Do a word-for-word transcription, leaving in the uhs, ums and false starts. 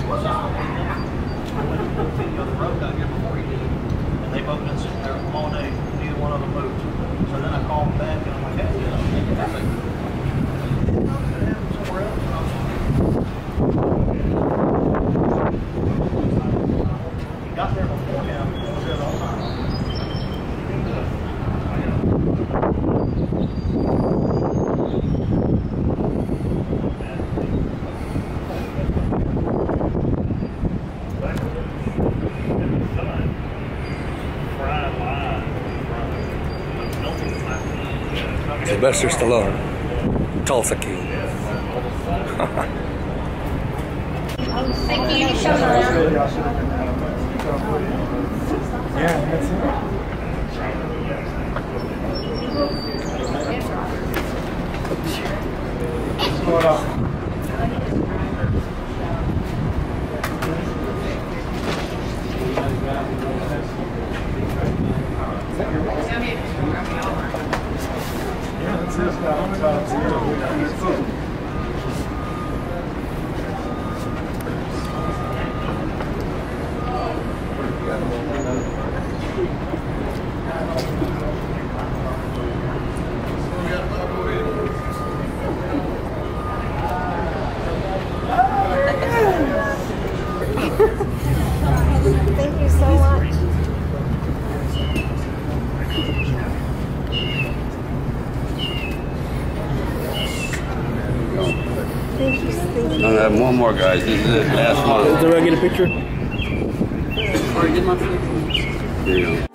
the road got here before he did. And they both been sitting there all day. Neither one of them moved. So then I called him back and I'm like, hey, you know, I think somewhere else. He got there before him. He was there the whole time. Sylvester Stallone, Tulsa King. Thank you, Showdown. Yeah, that's it. What's going on? Yeah, that's it. Thank you so much. Thank you, thank you. I have one more, guys. This is the last one. Did I get a picture? Here you go.